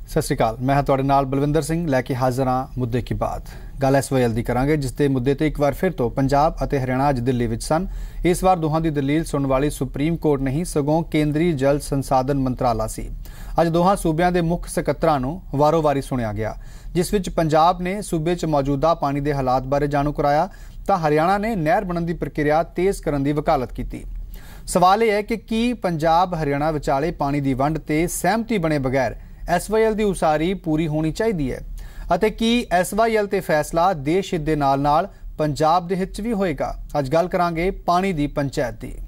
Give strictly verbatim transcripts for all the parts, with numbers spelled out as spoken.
सत श्री अकाल, मैं तुहाडे नाल बलविंदर सिंह लैके हाज़र हाँ मुद्दे की बात। गल एस वाई एल दी करांगे, जिसके मुद्दे ते एक बार फिर तो पंजाब अते हरियाणा अज दिल्ली विच सन। इस बार दोहां दी दलील सुनने वाली सुप्रीम कोर्ट नहीं सगों केंद्रीय जल संसाधन मंत्राला सी। अज दोहां सूबियां दे मुख सकत्तरां नूं वारो वारी सुनिया गया, जिस विच पंजाब ने सूबे च मौजूदा पानी दे हालात बारे जाणू कराया तां हरियाणा ने नहर बनन दी प्रक्रिया तेज़ करन दी वकालत कीती। सवाल यह है कि की पंजाब हरियाणा विचाले पानी की वंड ते सहमति बने बगैर एस वाई एल की उसारी पूरी होनी चाहिए है, अते की एस वाई एल ते फैसला देश हित दे नाल नाल पंजाब दे हित च भी होएगा। अज गल करांगे पानी की पंचायत की।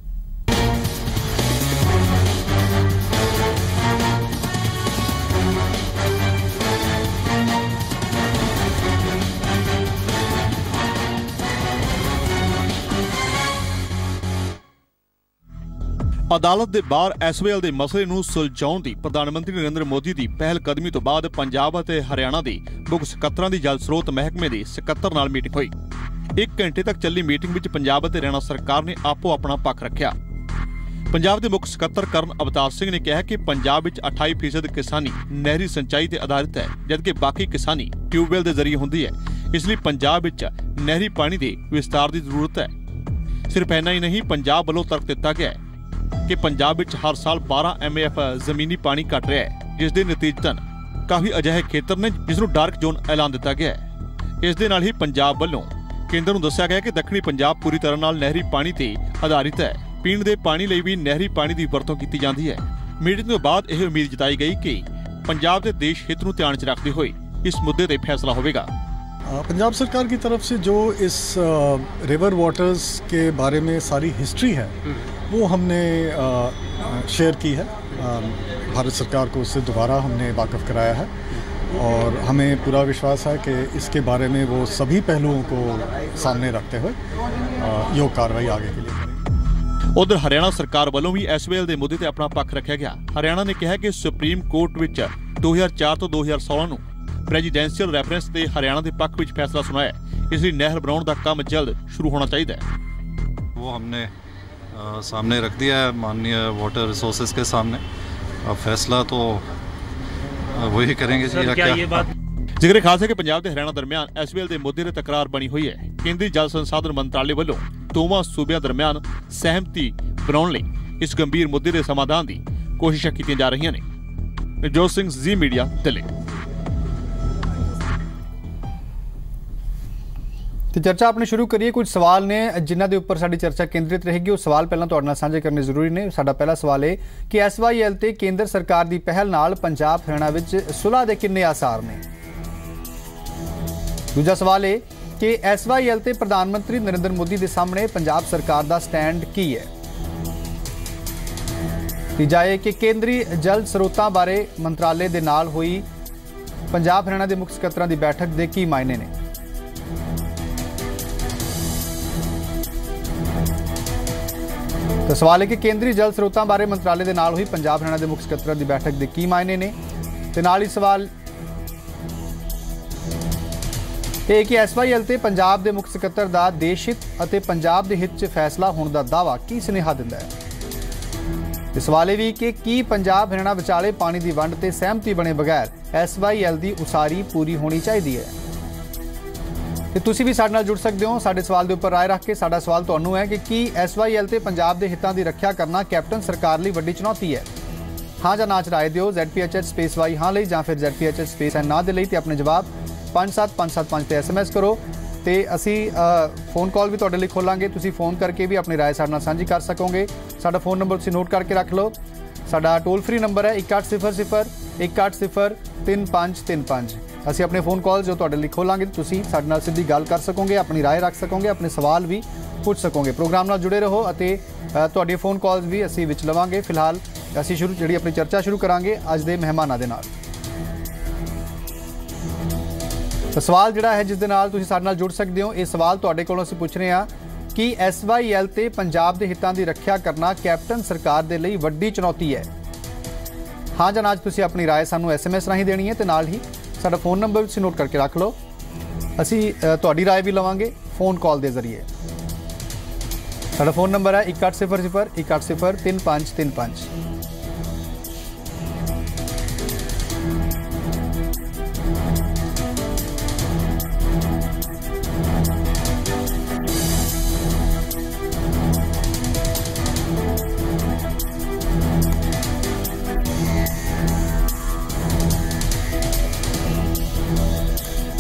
अदालत के बाहर एस वाई एल के मसले नूं सुलझाउण दी प्रधानमंत्री नरेंद्र मोदी की पहल कदमी तो बाद पंजाब और हरियाणा के मुख सकत्तरां दी जल स्रोत महकमे के सकत्तर नाल मीटिंग हुई। एक घंटे तक चली मीटिंग में पंजाब और हरियाणा सरकार ने आपो अपना पक्ष रखा। पंजाब के मुख सकत्तर करण अवतार सिंह ने कहा कि पंजाब में अठाई फीसद किसानी नहरी सिंचाई पर आधारित है, जबकि बाकी किसानी ट्यूबवैल के जरिए होंदी है। इसलिए पंजाब में नहरी पानी के विस्तार की जरूरत है। सिर्फ इन्ना ही नहीं, पंजाब वालों तर्क दिता गया है कि पंजाब में हर साल बारह एम ए एफ जमीनी पानी घट रहा है, जिसके नतीजतन काफी अजिहे खेतर ने जिसनूं डार्क जोन ऐलान दिता गया है। इस दे नाल ही पंजाब वालों केंद्र नूं दस्सिया गया कि दक्षिणी पंजाब पूरी तरह नाल नहरी पानी ते आधारित है। पीण दे पानी लई भी नहरी पानी की वरतों की जाती है। मीटिंग के बाद यह उम्मीद जताई गई कि पंजाब के देश हित नूं ध्यान च रखते हुए इस मुद्दे ते फैसला होगा। पंजाब सरकार की तरफ से जो इस रिवर वाटर्स के बारे में सारी हिस्ट्री है वो हमने शेयर की है। भारत सरकार को उससे दोबारा हमने वाकफ़ कराया है और हमें पूरा विश्वास है कि इसके बारे में वो सभी पहलुओं को सामने रखते हुए योग कार्रवाई आगे के लिए करेंगे। उधर हरियाणा सरकार वालों भी एस वाई एल के मुद्दे ते अपना पक्ष रखा गया। हरियाणा ने कहा कि सुप्रीम कोर्ट विच दो हज़ार चार तो दो हज़ार सोलह नूं प्रेजिडेंशियल रैफरेंस से हरियाणा के पक्ष में फैसला सुनाया, इसलिए नहर बनाने का काम जल्द शुरू होना चाहिए। वो हमने आ, सामने रख दिया है माननीय वाटर रिसोर्सेज के सामने। अब फैसला तो वही करेंगे जी। क्या, क्या ये बात जिक्र खास है कि पंजाब ते हरियाणा दरमियान एस वाई एल के मुद्दे ते तकरार बनी हुई है। केंद्रीय जल संसाधन मंत्रालय वालों दोवां सूबियां दरमियान सहमति बनाउण लई इस गंभीर मुद्दे के समाधान की कोशिशां कीतियां जा रही ने। जोत सिंह, जी मीडिया, दिल्ली। तो चर्चा अपने शुरू करिए। कुछ सवाल ने जिन्हां दे उपर साडी चर्चा केंद्रित रहेगी। वो सवाल पहलां तुहाडे नाल साझे करने जरूरी ने। साडा पहला सवाल है कि एस वाई एल ते केंद्र सरकार की पहल नाल पंजाब हरियाणा विच सुलह दे किन्ने आसार ने। दूजा सवाल है कि एस वाई एल ते प्रधानमंत्री नरेंद्र मोदी के सामने पंजाब सरकार का स्टैंड की है। तीजा है कि केंद्रीय जल स्रोतां बारे मंत्रालय दे नाल हुई पंजाब हरियाणा के मुख सकत्तरां की बैठक के की मायने ने। तो सवाल है कि केंद्रीय जल स्रोतां बारे मंत्रालय के नाल हुई पंजाब हरियाणा के मुख सकत्तरां की बैठक के की मायने ने। ते नाल ही सवाल ये कि एस वाई एल ते पंजाब के मुख सकत्तर का देश हित अते पंजाब के हित च फैसला होने का दावा की सुनेहा दिंदा है। ते सवाल भी कि की पंजाब हरियाणा विचाले पानी की वंड ते सहमति बने बगैर एस वाई एल की उसारी पूरी होनी चाहिए है। तो तुसी भी साडे नाल जुड़ सकते हो साडे सवाल के उपर राय रख के। साडा सवाल तुहानू है कि की एस वाई एल ते पंजाब के हितों की रक्षा करना कैप्टन सरकार लई वड्डी चुनौती है। हाँ जां ना च राय दिओ Z P H H space Y हाँ लई जां फिर Z P H H space N ना दे लई। ते अपने जवाब पाँच सत्त पाँच सत्त पाँच ते एस एम एस करो। तो असी फोन कॉल भी तुहाडे लई खोलांगे, तुसी फोन करके भी अपनी राय साडे नाल साझी कर सकोगे। साडा फोन नंबर तुसी नोट करके रख लो। साडा टोल फ्री नंबर है एक अठ सिफर सिफर एक अठ सिफर तीन पाँच तीन पाँच। ਅਸੀਂ अपने फोन कॉल जो तुहाडे लई खोलांगे, तुसी साडे नाल सिੱਧੀ ਗੱਲ कर सकोगे, अपनी राय रख सकोगे, अपने सवाल भी पूछ सकोगे। प्रोग्राम नाल जुड़े रहो ਅਤੇ ਤੁਹਾਡੀਆਂ फोन कॉल्स भी ਅਸੀਂ ਵਿੱਚ ਲਵਾਂਗੇ। ਫਿਲਹਾਲ ਅਸੀਂ शुरू ਜਿਹੜੀ अपनी चर्चा शुरू करांगे ਅੱਜ ਦੇ ਮਹਿਮਾਨਾਂ ਦੇ ਨਾਲ। ਤਾਂ सवाल ਜਿਹੜਾ है जिस ਦੇ ਨਾਲ ਤੁਸੀਂ ਸਾਡੇ ਨਾਲ ਜੁੜ ਸਕਦੇ ਹੋ। ਇਹ ਸਵਾਲ ਤੁਹਾਡੇ ਕੋਲੋਂ ਅਸੀਂ ਪੁੱਛ ਰਹੇ ਹਾਂ ਕਿ ਐਸ ਵਾਈ ਐਲ ਤੇ ਪੰਜਾਬ ਦੇ ਹਿੱਤਾਂ ਦੀ ਰੱਖਿਆ ਕਰਨਾ ਕੈਪਟਨ ਸਰਕਾਰ ਦੇ ਲਈ ਵੱਡੀ ਚੁਣੌਤੀ ਹੈ। ਹਾਂ ਜਾਂ ਨਾ ਤੁਸੀਂ ਆਪਣੀ ਰਾਏ ਸਾਨੂੰ ਐਸ ਐਮ ਐਸ ਰਾਹੀਂ ਦੇਣੀ ਹੈ ਤੇ ਨਾਲ ਹੀ साडा फोन नंबर तुसीं नोट करके रख लो। असी तुहाडी राय भी लवांगे फोन कॉल के जरिए। साडा फोन नंबर है एक अठ सिफर सिफर एक अठ सिफर तीन पाँच तीन पाँच।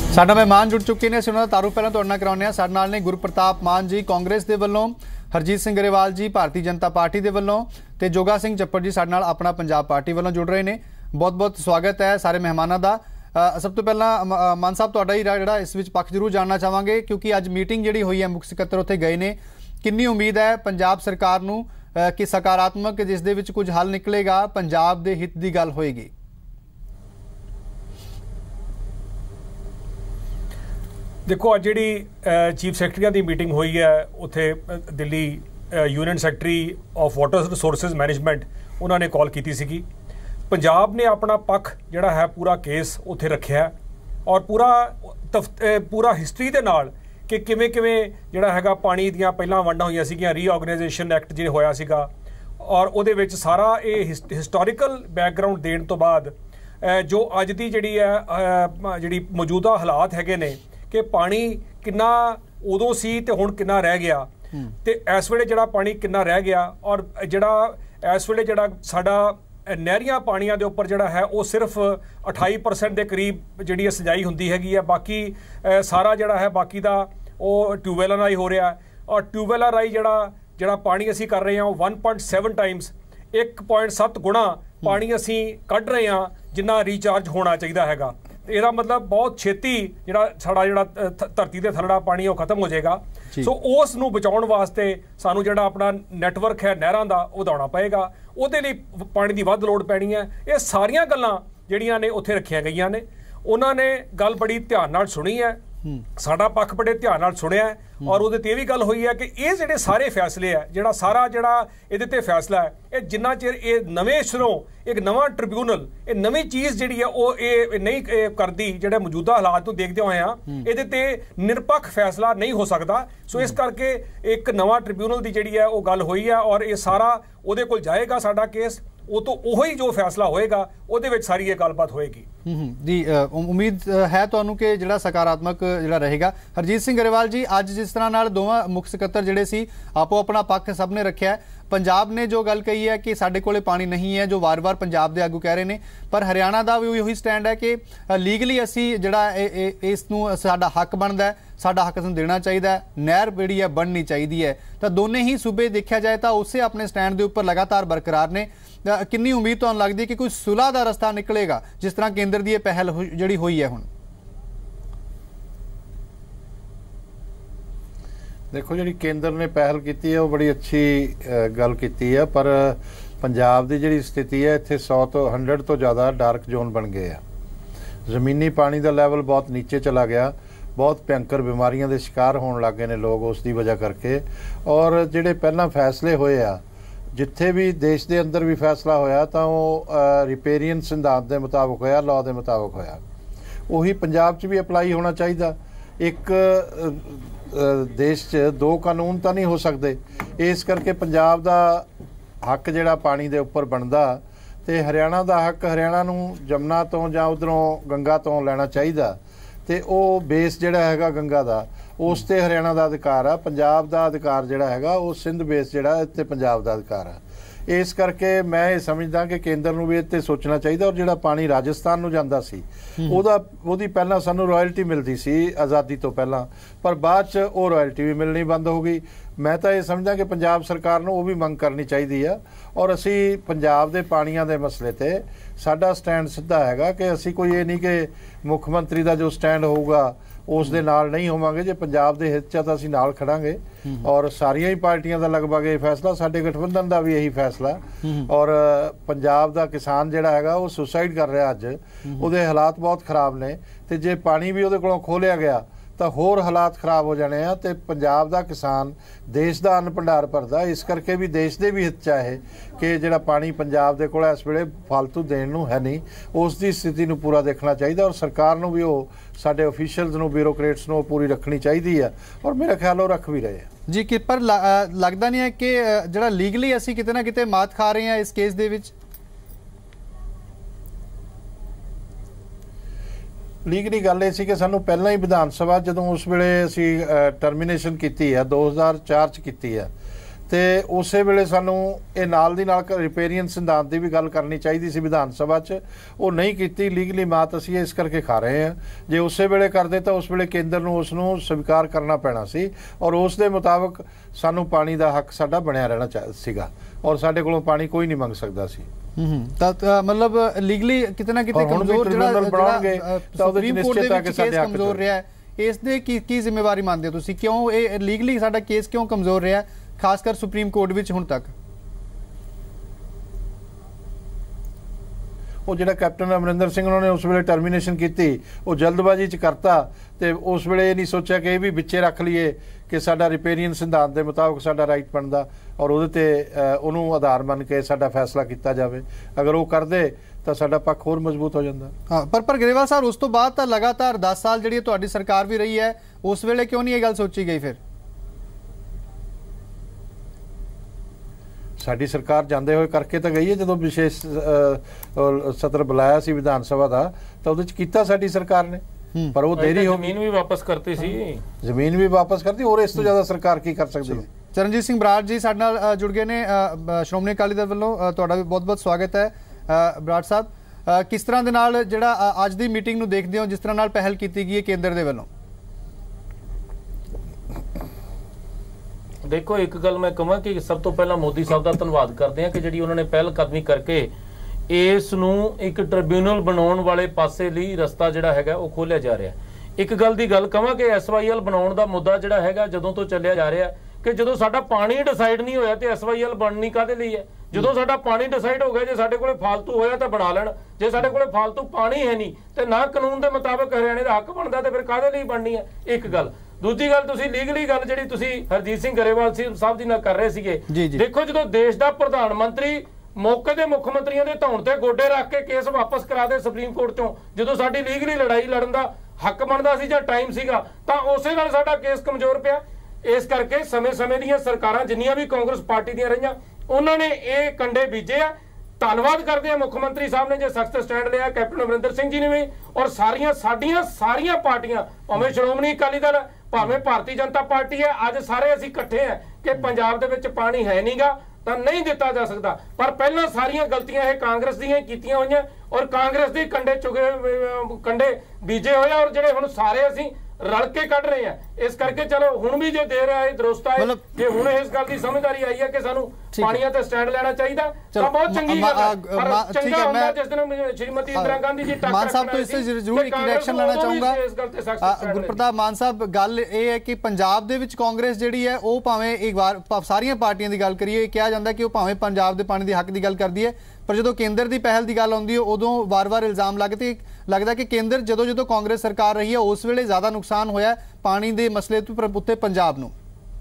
साडा मेहमान जुड़ चुके हैं, ਅਸੀਂ ਉਹਨਾਂ ਦਾ ਤਾਰੂਫ ਪਹਿਲਾਂ ਤੁਹਾਡੇ ਨਾਲ ਕਰਾਉਂਦੇ ਹਾਂ। ਸਾਡੇ ਨਾਲ ਨੇ ਗੁਰਪ੍ਰਤਾਪ ਮਾਨ ਜੀ ਕਾਂਗਰਸ ਦੇ ਵੱਲੋਂ, ਹਰਜੀਤ ਸਿੰਘ ਗਰੇਵਾਲ ਜੀ ਭਾਰਤੀ ਜਨਤਾ ਪਾਰਟੀ ਦੇ ਵੱਲੋਂ ਤੇ ਜੋਗਾ ਸਿੰਘ ਚੱਪੜ ਜੀ ਸਾਡੇ ਨਾਲ ਆਪਣਾ ਪੰਜਾਬ ਪਾਰਟੀ ਵੱਲੋਂ ਜੁੜ ਰਹੇ ਨੇ। ਬਹੁਤ ਬਹੁਤ ਸਵਾਗਤ ਹੈ ਸਾਰੇ ਮਹਿਮਾਨਾਂ ਦਾ। ਸਭ ਤੋਂ ਪਹਿਲਾਂ ਮਾਨ ਸਾਹਿਬ ਤੁਹਾਡਾ ਹੀ ਜਿਹੜਾ ਇਸ ਵਿੱਚ ਪੱਖ ਜ਼ਰੂਰ ਜਾਣਨਾ ਚਾਹਾਂਗੇ, ਕਿਉਂਕਿ ਅੱਜ ਮੀਟਿੰਗ ਜਿਹੜੀ ਹੋਈ ਹੈ ਮੁੱਖ ਸਕੱਤਰ ਉੱਥੇ ਗਏ ਨੇ, ਕਿੰਨੀ ਉਮੀਦ ਹੈ ਪੰਜਾਬ ਸਰਕਾਰ ਨੂੰ ਕਿ ਸਕਾਰਾਤਮਕ ਜਿਸ ਦੇ ਵਿੱਚ ਕੁਝ ਹੱਲ ਨਿਕਲੇਗਾ, ਪੰਜਾਬ ਦੇ ਹਿੱਤ ਦੀ ਗੱਲ ਹੋਏਗੀ? देखो अज जी चीफ सैकटरिया की मीटिंग हुई है उत्थे Delhi union secretary of water resources management उन्होंने कॉल की सी। पंजाब ने अपना पक्ष जिहड़ा है पूरा केस उत्थे रखिया और पूरा तफ पूरा हिस्टरी दे नाल कि किवें किवें जिहड़ा हैगा पानी दियां पहलां वंडां होईयां सीगीयां, रीऑर्गेनाइजेशन एक्ट जिहड़ा होया सीगा और उहदे विच सारा ये हिस्टोरिकल बैकग्राउंड देण तो बाद जो अज दी जिहड़ी है जिहड़ी मौजूदा हालात हैगे ने कि पानी किन्ना उदों सी ते हुण किन्ना रह गया ते इस वेले जिहड़ा पानी किन्ना रह गया और जिहड़ा इस वेले जिहड़ा साडा नहरियां पानियां दे उपर जिहड़ा है वो सिर्फ अठाई परसेंट के करीब जिहड़ी सिंचाई हुंदी हैगी है, बाकी सारा जिहड़ा है बाकी दा वो ट्यूबवैलां राही हो रहा है और ट्यूबवैलां राही जिहड़ा जिहड़ा पानी असीं कर रहे हां वन पॉइंट सैवन टाइम्स एक पॉइंट सत्त गुणा पानी असीं कढ रहे हां जिन्ना रीचार्ज होना चाहिदा हैगा। ਇਹਦਾ मतलब बहुत छेती ਜਿਹੜਾ ਸਾਡਾ ਜਿਹੜਾ ਧਰਤੀ ਦੇ ਥੱਲੜਾ ਪਾਣੀ ਉਹ ਖਤਮ ਹੋ ਜਾਏਗਾ। ਸੋ ਉਸ ਨੂੰ ਬਚਾਉਣ ਵਾਸਤੇ ਸਾਨੂੰ ਜਿਹੜਾ ਆਪਣਾ ਨੈਟਵਰਕ ਹੈ ਨਹਿਰਾਂ ਦਾ ਉਹ ਵਧਾਉਣਾ ਪਏਗਾ, ਉਹਦੇ ਲਈ ਪਾਣੀ ਦੀ ਵੱਧ ਲੋੜ ਪੈਣੀ ਹੈ। ਇਹ ਸਾਰੀਆਂ ਗੱਲਾਂ ਜਿਹੜੀਆਂ ਨੇ ਉੱਥੇ ਰੱਖੀਆਂ ਗਈਆਂ ਨੇ, ਉਹਨਾਂ ਨੇ ਗੱਲ ਬੜੀ ਧਿਆਨ ਨਾਲ ਸੁਣੀ ਹੈ, ਸਾਡਾ ਪੱਖ ਬੜੇ ਧਿਆਨ ਨਾਲ ਸੁਣਿਆ और ਉਹਦੇ ਤੇ ਇਹ ਵੀ ਗੱਲ ਹੋਈ ਹੈ ਕਿ ਇਹ ਜਿਹੜੇ ਸਾਰੇ ਫੈਸਲੇ ਹੈ ਜਿਹੜਾ ਸਾਰਾ ਜਿਹੜਾ ਇਹਦੇ ਤੇ ਫੈਸਲਾ ਹੈ ਇਹ ਜਿੰਨਾ ਚਿਰ ਇਹ ਨਵੇਂ ਸਿਰੋਂ ਇੱਕ ਨਵਾਂ ਟ੍ਰਿਬਿਊਨਲ ਇਹ ਨਵੀਂ ਚੀਜ਼ ਜਿਹੜੀ ਹੈ ਉਹ ਇਹ ਨਹੀਂ ਕਰਦੀ, ਜਿਹੜੇ ਮੌਜੂਦਾ ਹਾਲਾਤ ਨੂੰ ਦੇਖਦੇ ਹੋਏ ਆ ਇਹਦੇ ਤੇ ਨਿਰਪੱਖ ਫੈਸਲਾ ਨਹੀਂ ਹੋ ਸਕਦਾ। ਸੋ ਇਸ ਕਰਕੇ ਇੱਕ ਨਵਾਂ ਟ੍ਰਿਬਿਊਨਲ ਦੀ ਜਿਹੜੀ ਹੈ ਉਹ ਗੱਲ ਹੋਈ ਹੈ ਔਰ ਇਹ ਸਾਰਾ ਉਹਦੇ ਕੋਲ ਜਾਏਗਾ ਸਾਡਾ ਕੇਸ, ਉਹ ਤੋਂ ਉਹੀ ਜੋ ਫੈਸਲਾ ਹੋਏਗਾ ਉਹਦੇ ਵਿੱਚ ਸਾਰੀ ਇਹ ਗੱਲਬਾਤ ਹੋਏਗੀ। जी उम्मीद है तुहानू कि जिहड़ा सकारात्मक जिहड़ा रहेगा। हरजीत सिंह गरेवाल जी, अज जिस तरह नाल दोवां मुख सकत्तर जिहड़े सी आपो अपना पक्ष सब ने रखिया है, पंजाब ने जो गल कही है कि साडे कोले पानी नहीं है, जो वार वार पंजाब दे आगू कह रहे हैं, पर हरियाणा का भी उही स्टैंड है कि लीगली असी जिहड़ा इस नूं साडा हक बनदा है, साडा हक असीं देना चाहिए, नहर जिहड़ी है बननी चाहिए है। तो दोने ही सूबे देखा जाए तो उसे अपने स्टैंड के उपर लगातार बरकरार ने। कितनी उम्मीद तुहानू लगदी है कि कोई सुलह का रस्ता निकलेगा जिस तरह केंद्र की पहल जिहड़ी हुई है हुण? देखो जी केंद्र ने पहल की है वो बड़ी अच्छी गल की है, पर पंजाब की जी स्थिति है इत्थे सौ तो हंड्रड तो ज़्यादा डार्क जोन बन गए हैं। जमीनी पानी का लैवल बहुत नीचे चला गया, बहुत भयंकर बीमारियों के शिकार होने लग गए ने लोग उसकी वजह करके। और जिहड़े पहला फैसले होए आ जिथे भी देश के अंदर भी फैसला होया तो वो रिपेरियन सिद्धांत के मुताबिक होया, लॉ के मुताबिक होया, उही पंजाब च भी अपलाई होना चाहिए। एक देश च दो कानून तो नहीं हो सकते, इस करके पंजाब का हक जिहड़ा पानी के उपर बनता तो हरियाणा का हक हरियाणा नूं जमुना तो जां उधरों गंगा तो लेना चाहिए। तो वो बेस जिहड़ा हैगा गंगा का उस ते हरियाणा का अधिकार है, पंजाब का अधिकार जिहड़ा हैगा वो सिंध बेस जिहड़ा इत्थे पंजाब का अधिकार है। इस करके मैं ये समझदा कि केंद्र नूं भी इत्ते सोचना चाहिए। और जिहड़ा पानी राजस्थान नूं जांदा सी उहदा उहदी पहलां सानूं रॉयल्टी मिलदी सी आज़ादी तो पहलां, पर बाद च वो रॉयल्टी भी मिलनी बंद हो गई। मैं तो ये समझदा कि पंजाब सरकार नूं वो भी मंग करनी चाहिए है और असी पंजाब के पानियां दे मसले ते साडा स्टैंड सीधा हैगा कि असी कोई ये नहीं कि मुख्यमंत्री का जो स्टैंड होगा उस दे नाल नहीं होवांगे। जे पंजाब दे हित च तां असीं नाल खड़ांगे और सारियां ही पार्टियां दा लगभग ये फैसला, साडे गठबंधन का भी यही फैसला। और पंजाब का किसान जिहड़ा हैगा वो सुसाइड कर रहा अज, उहदे हालात बहुत खराब ने, ते जे पानी भी उहदे कोलों खोलिया गया तो होर हालात खराब हो जाने हैं। तो पंजाब का किसान देश का अन्न भंडार भरदा, इस करके भी देश के भी हित चाहे कि जिहड़ा पानी पंजाब दे कोल इस वेले फालतू देण नूं है नहीं, उसकी स्थिति नूं पूरा देखना चाहिए और सरकार नूं भी वो साडे ऑफिशियल्स नूं ब्यूरोक्रेट्स नूं पूरी रखनी चाहिए है और मेरा ख्याल वो रख भी रहे हैं जी। कि पर लगता नहीं है कि जिहड़ा लीगली असीं किते ना किते मात खा रहे हैं इस केस दे विच? लीगली गल ये सी कि सानू पहला ही विधान सभा जदों उस वेले असीं टर्मीनेशन की है दो हज़ार चार च की है ਤੇ ਉਸੇ ਵੇਲੇ ਸਾਨੂੰ ਇਹ ਨਾਲ ਦੀ ਨਾਲ ਰਿਪੇਰੀਅਨ ਸਿਧਾਂਤ ਦੀ ਵੀ ਗੱਲ ਕਰਨੀ ਚਾਹੀਦੀ ਸੀ ਵਿਧਾਨ ਸਭਾ 'ਚ, ਉਹ ਨਹੀਂ ਕੀਤੀ। ਲੀਗਲੀ ਮਾਤ ਅਸੀਂ ਇਸ ਕਰਕੇ ਖਾ ਰਹੇ ਹਾਂ। ਜੇ ਉਸੇ ਵੇਲੇ ਕਰਦੇ ਤਾਂ ਉਸ ਵੇਲੇ ਕੇਂਦਰ ਨੂੰ ਉਸ ਨੂੰ ਸਵੀਕਾਰ ਕਰਨਾ ਪੈਣਾ ਸੀ ਔਰ ਉਸ ਦੇ ਮੁਤਾਬਕ ਸਾਨੂੰ ਪਾਣੀ ਦਾ ਹੱਕ ਸਾਡਾ ਬਣਿਆ ਰਹਿਣਾ ਚਾਹੀਦਾ ਸੀਗਾ ਔਰ ਸਾਡੇ ਕੋਲੋਂ ਪਾਣੀ ਕੋਈ ਨਹੀਂ ਮੰਗ ਸਕਦਾ ਸੀ। ਹੂੰ ਤਾਂ ਮਤਲਬ ਲੀਗਲੀ ਕਿਤੇ ਨਾ ਕਿਤੇ ਕਮਜ਼ੋਰ ਜਿਹੜਾ ਬਣਾਉਣਗੇ ਤਾਂ ਉਹਦੇ ਵਿੱਚ ਨਿਸ਼ਚਿਤ ਹੈ ਕਿ ਸਾਡੇ ਹੱਕ ਕਮਜ਼ੋਰ ਰਿਹਾ ਹੈ। ਇਸ ਦੇ ਕੀ ਕੀ ਜ਼ਿੰਮੇਵਾਰੀ ਮੰਨਦੇ ਹੋ ਤੁਸੀਂ? ਕਿਉਂ ਇਹ ਲੀਗਲੀ ਸਾਡਾ ਕੇਸ ਕਿਉਂ ਕਮਜ਼ੋਰ ਰਿਹਾ ਖਾਸ ਕਰ ਸੁਪਰੀਮ ਕੋਰਟ ਵਿੱਚ ਹੁਣ ਤੱਕ? ਉਹ ਜਿਹੜਾ ਕੈਪਟਨ ਅਮਰਿੰਦਰ ਸਿੰਘ ਉਹਨਾਂ ਨੇ ਉਸ ਵੇਲੇ ਟਰਮੀਨੇਸ਼ਨ ਕੀਤੀ, ਉਹ ਜਲਦਬਾਜ਼ੀ 'ਚ ਕਰਤਾ ਤੇ ਉਸ ਵੇਲੇ ਇਹ ਨਹੀਂ ਸੋਚਿਆ ਕਿ ਇਹ ਵੀ ਵਿੱਚੇ ਰੱਖ ਲਈਏ ਕਿ ਸਾਡਾ ਰਿਪੇਰੀਅਨ ਸਿਧਾਂਤ ਦੇ ਮੁਤਾਬਕ ਸਾਡਾ ਰਾਈਟ ਬਣਦਾ ਔਰ ਉਹਦੇ ਤੇ ਉਹਨੂੰ ਆਧਾਰ ਮੰਨ ਕੇ ਸਾਡਾ ਫੈਸਲਾ ਕੀਤਾ ਜਾਵੇ। ਅਗਰ ਉਹ ਕਰਦੇ ਤਾਂ ਸਾਡਾ ਪੱਖ ਹੋਰ ਮਜ਼ਬੂਤ ਹੋ ਜਾਂਦਾ। ਹਾਂ, ਪਰ ਪਰ ਗਰੇਵਾਲ ਸਾਹਿਬ ਉਸ ਤੋਂ ਬਾਅਦ ਤਾਂ ਲਗਾਤਾਰ ਦਸ ਸਾਲ ਜਿਹੜੀ ਤੁਹਾਡੀ ਸਰਕਾਰ ਵੀ ਰਹੀ ਹੈ, ਉਸ ਵੇਲੇ ਕਿਉਂ ਨਹੀਂ ਇਹ ਗੱਲ ਸੋਚੀ ਗਈ? ਫਿਰ ਸਾਡੀ ਸਰਕਾਰ ਜਾਂਦੇ ਹੋਏ ਕਰਕੇ ਤਾਂ ਗਈ ਹੈ। ਜਦੋਂ ਵਿਸ਼ੇਸ਼ ਸਤਰ ਬੁਲਾਇਆ ਸੀ ਵਿਧਾਨ ਸਭਾ ਦਾ ਤਾਂ ਉਹਦੇ 'ਚ ਕੀਤਾ ਸਾਡੀ ਸਰਕਾਰ ਨੇ, ਪਰ ਉਹ ਦੇਰੀ ਹੋ ਗਈ। ਜ਼ਮੀਨ ਵੀ ਵਾਪਸ ਕਰਤੀ ਸੀ, ਜ਼ਮੀਨ ਵੀ ਵਾਪਸ ਕਰਤੀ, ਹੋਰ ਇਸ ਤੋਂ ਜ਼ਿਆਦਾ ਸਰਕਾਰ ਕੀ ਕਰ ਸਕਦੀ ਹੈ? ਚਰਨਜੀਤ ਸਿੰਘ ਬਰਾੜ ਜੀ ਸਾਡੇ ਨਾਲ ਜੁੜ ਗਏ ਨੇ ਸ਼੍ਰੋਮਣੀ ਅਕਾਲੀ ਦਲ ਵੱਲੋਂ, ਤੁਹਾਡਾ ਵੀ ਬਹੁਤ ਬਹੁਤ ਸਵਾਗਤ ਹੈ। ਬਰਾੜ ਸਾਹਿਬ, ਕਿਸ ਤਰ੍ਹਾਂ ਦੇ ਨਾਲ ਜਿਹੜਾ ਅੱਜ ਦੀ ਮੀਟਿੰਗ ਨੂੰ ਦੇਖਦੇ ਹੋ, ਜਿਸ ਤਰ੍ਹਾਂ ਨਾਲ ਪਹਿਲ ਕੀਤੀ ਗਈ ਹੈ ਕੇਂਦਰ ਦੇ ਵੱਲੋਂ? ਦੇਖੋ, ਇੱਕ ਗੱਲ ਮੈਂ ਕਹਾਂ ਕਿ ਸਭ ਤੋਂ ਪਹਿਲਾਂ ਮੋਦੀ ਸਾਹਿਬ ਦਾ ਧੰਨਵਾਦ ਕਰਦੇ ਹਾਂ ਕਿ ਜਿਹੜੀ ਉਹਨਾਂ ਨੇ ਪਹਿਲ ਕਦਮੀ ਕਰਕੇ ਇਸ ਨੂੰ ਇੱਕ ਟ੍ਰਿਬਿਊਨਲ ਬਣਾਉਣ ਵਾਲੇ ਪਾਸੇ ਲਈ ਰਸਤਾ ਜਿਹੜਾ ਹੈਗਾ ਉਹ ਖੋਲਿਆ ਜਾ ਰਿਹਾ। ਇੱਕ ਗੱਲ ਦੀ ਗੱਲ ਕਹਾਂ ਕਿ ਐਸ ਵਾਈ ਐਲ ਬਣਾਉਣ ਦਾ ਮੁੱਦਾ ਜਿਹੜਾ ਹੈਗਾ ਜਦੋਂ ਤੋਂ ਚੱਲਿਆ ਜਾ ਰਿਹਾ ਕਿ ਜਦੋਂ ਸਾਡਾ ਪਾਣੀ ਡਿਸਾਈਡ ਨਹੀਂ ਹੋਇਆ ਤੇ ਐਸ ਵਾਈ ਐਲ ਬਣਨੀ ਕਾਹਦੇ ਲਈ ਹੈ? ਜਦੋਂ ਸਾਡਾ ਪਾਣੀ ਡਿਸਾਈਡ ਹੋ ਗਿਆ, ਜੇ ਸਾਡੇ ਕੋਲੇ ਫਾਲਤੂ ਹੋਇਆ ਤਾਂ ਬਣਾ ਲੈਣ, ਜੇ ਸਾਡੇ ਕੋਲੇ ਫਾਲਤੂ ਪਾਣੀ ਹੈ ਨਹੀਂ ਤੇ ਨਾ ਕਾਨੂੰਨ ਦੇ ਮੁਤਾਬਕ ਹਰਿਆਣੇ ਦਾ ਹੱਕ ਬਣਦਾ ਤੇ ਫਿਰ ਕਾਹਦੇ ਲਈ ਬਣਨੀ ਹੈ? ਇੱਕ ਗੱਲ। ਦੂਜੀ ਗੱਲ, ਤੁਸੀਂ ਲੀਗਲੀ ਗੱਲ ਜਿਹੜੀ ਤੁਸੀਂ ਹਰਜੀਤ ਸਿੰਘ ਗਰੇਵਾਲ ਸਾਹਿਬ ਦੀ ਨਾਲ ਕਰ ਰਹੇ ਸੀਗੇ, ਦੇਖੋ ਜਦੋਂ ਦੇਸ਼ ਦਾ ਪ੍ਰਧਾਨ ਮੰਤਰੀ ਮੌਕੇ ਦੇ ਮੁੱਖ ਮੰਤਰੀਆਂ ਦੇ ਧੌਣ ਤੇ ਗੋਡੇ ਰੱਖ ਕੇ ਕੇਸ ਵਾਪਸ ਕਰਾ ਦੇ ਸੁਪਰੀਮ ਕੋਰਟ ਚੋਂ, ਜਦੋਂ ਸਾਡੀ ਲੀਗਲੀ ਲੜਾਈ ਲੜਨ ਦਾ ਹੱਕ ਬਣਦਾ ਸੀ ਜਾਂ ਟਾਈਮ ਸੀਗਾ, ਤਾਂ ਉਸੇ ਨਾਲ ਸਾਡਾ ਕੇਸ ਕਮਜ਼ੋਰ ਪਿਆ। ਇਸ ਕਰਕੇ ਸਮੇਂ-ਸਮੇਂ ਦੀਆਂ ਸਰਕਾਰਾਂ ਜਿੰਨੀਆਂ ਵੀ ਕਾਂਗਰਸ ਪਾਰਟੀ ਦੀਆਂ ਰਹੀਆਂ, ਉਹਨਾਂ ਨੇ ਇਹ ਕੰਡੇ ਬੀਜੇ ਆ। ਧੰਨਵਾਦ ਕਰਦੇ ਆ ਮੁੱਖ ਮੰਤਰੀ ਸਾਹਿਬ ਨੇ ਜੇ ਸਖਤ ਸਟੈਂਡ ਲਿਆ, ਕੈਪਟਨ ਅਮਰਿੰਦਰ ਸਿੰਘ ਜੀ ਨੇ ਵੀ, ਔਰ ਸਾਰੀਆਂ ਸਾਡੀਆਂ ਸਾਰੀਆਂ ਪਾਰਟੀਆਂ, ਭਾਵੇਂ ਸ਼੍ਰੋਮਣੀ ਅਕਾਲੀ ਦਲ, ਭਾਵੇਂ ਭਾਰਤੀ ਜਨਤਾ ਪਾਰਟੀ ਹੈ, ਅੱਜ ਸਾਰੇ ਅਸੀਂ ਇਕੱਠੇ ਆ ਕਿ ਪੰਜਾਬ ਦੇ ਵਿੱਚ ਪਾਣੀ ਹੈ ਨਹੀਂਗਾ ਤਾਂ ਨਹੀਂ ਦਿੱਤਾ ਜਾ ਸਕਦਾ। ਪਰ ਪਹਿਲਾਂ ਸਾਰੀਆਂ ਗਲਤੀਆਂ ਇਹ ਕਾਂਗਰਸ ਦੀਆਂ ਕੀਤੀਆਂ ਹੋਈਆਂ ਔਰ ਕਾਂਗਰਸ ਦੇ ਕੰਡੇ ਚੁਗੇ ਕੰਡੇ ਬੀਜੇ ਹੋਏ ਔਰ ਜਿਹੜੇ ਹੁਣ ਸਾਰੇ ਅਸੀਂ ਰਲ ਕੇ ਕੱਢ ਰਹੇ ਆ। ਇਸ ਕਰਕੇ ਚਲੋ ਹੁਣ ਵੀ ਜੇ ਦੇ ਰਿਹਾ ਹੈ ਦਰੁਸਤ ਹੈ ਕਿ ਹੁਣ ਇਸ ਗੱਲ ਦੀ ਸਮਝਦਾਰੀ ਆਈ ਹੈ ਕਿ ਸਾਨੂੰ ਪਾਣੀਆਂ ਤੇ ਸਟੈਂਡ ਲੈਣਾ ਚਾਹੀਦਾ ਤਾਂ ਬਹੁਤ ਚੰਗੀ ਗੱਲ ਹੈ। ਪਰ ਚੰਗਾ ਹੁੰਦਾ ਜਿਸ ਦਿਨ ਸ਼੍ਰੀਮਤੀ ਇੰਦਰਾ ਗਾਂਧੀ ਜੀ ਮਾਨ ਸਾਹਿਬ ਤੋਂ ਇਸ ਤੇ ਜ਼ਰੂਰ ਇੱਕ ਰਿਐਕਸ਼ਨ ਲੈਣਾ ਚਾਹੂੰਗਾ। ਗੁਰਪ੍ਰਤਾਪ ਮਾਨ ਸਾਹਿਬ, ਗੱਲ ਇਹ ਹੈ ਕਿ ਪੰਜਾਬ ਦੇ ਵਿੱਚ ਕਾਂਗਰਸ ਜਿਹੜੀ ਹੈ ਉਹ ਭਾਵੇਂ ਇੱਕ ਵਾਰ ਸਾਰੀਆਂ ਪਾਰਟੀਆਂ ਦੀ ਗੱਲ ਕਰੀਏ, ਕਿਹਾ ਜਾਂਦਾ ਕਿ ਉਹ ਭਾਵੇਂ ਪੰਜਾਬ ਦੇ ਪਾਣੀ ਦੇ ਹੱਕ ਦੀ ਗੱਲ ਕਰਦੀ ਹੈ, ਪਰ ਜਦੋਂ ਕੇਂਦਰ ਦੀ ਪਹਿਲ ਦੀ ਗੱਲ ਆਉਂਦੀ ਹੈ ਉਦੋਂ ਵਾਰ-ਵਾਰ ਇਲਜ਼ਾਮ ਲੱਗਦੇ ਲੱਗਦਾ ਕਿ ਕੇਂਦਰ ਜਦੋਂ ਜਦੋਂ ਕਾਂਗਰਸ ਸਰਕਾਰ ਰਹੀ ਹੈ ਉਸ ਵੇਲੇ ਜ਼ਿਆਦਾ ਨੁਕਸਾਨ ਹੋਇਆ ਪਾਣੀ ਦੇ ਮਸਲੇ ਤੋਂ ਉੱਤੇ ਪੰਜਾਬ ਨੂੰ।